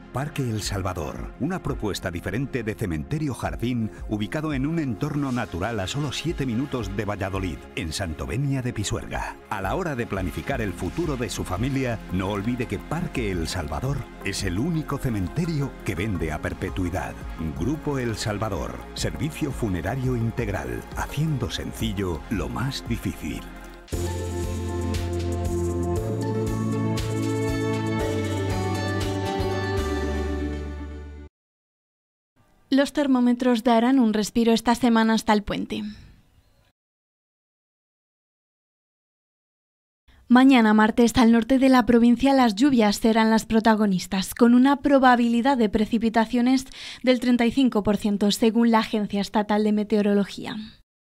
Parque El Salvador, una propuesta diferente de cementerio jardín ubicado en un entorno natural a solo 7 minutos de Valladolid, en Santovenia de Pisuerga. A la hora de planificar el futuro de su familia, no olvide que Parque El Salvador es el único cementerio que vende a perpetuidad. Grupo El Salvador, servicio funerario integral, haciendo sencillo lo más difícil. Los termómetros darán un respiro esta semana hasta el puente. Mañana martes al norte de la provincia las lluvias serán las protagonistas, con una probabilidad de precipitaciones del 35% según la Agencia Estatal de Meteorología.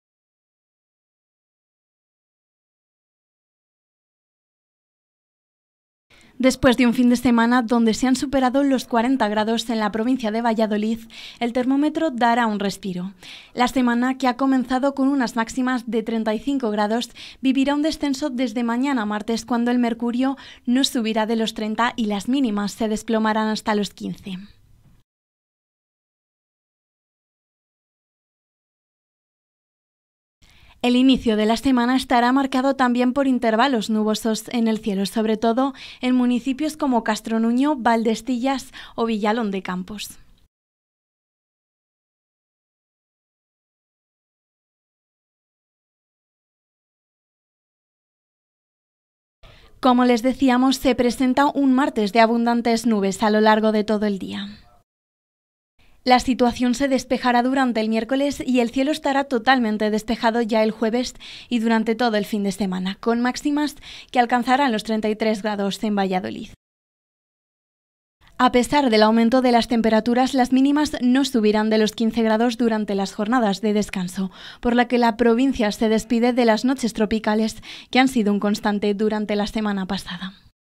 Después de un fin de semana donde se han superado los 40 grados en la provincia de Valladolid, el termómetro dará un respiro. La semana, que ha comenzado con unas máximas de 35 grados, vivirá un descenso desde mañana martes, cuando el mercurio no subirá de los 30 y las mínimas se desplomarán hasta los 15. El inicio de la semana estará marcado también por intervalos nubosos en el cielo, sobre todo en municipios como Castronuño, Valdestillas o Villalón de Campos. Como les decíamos, se presenta un martes de abundantes nubes a lo largo de todo el día. La situación se despejará durante el miércoles y el cielo estará totalmente despejado ya el jueves y durante todo el fin de semana, con máximas que alcanzarán los 33 grados en Valladolid. A pesar del aumento de las temperaturas, las mínimas no subirán de los 15 grados durante las jornadas de descanso, por lo que la provincia se despide de las noches tropicales que han sido un constante durante la semana pasada.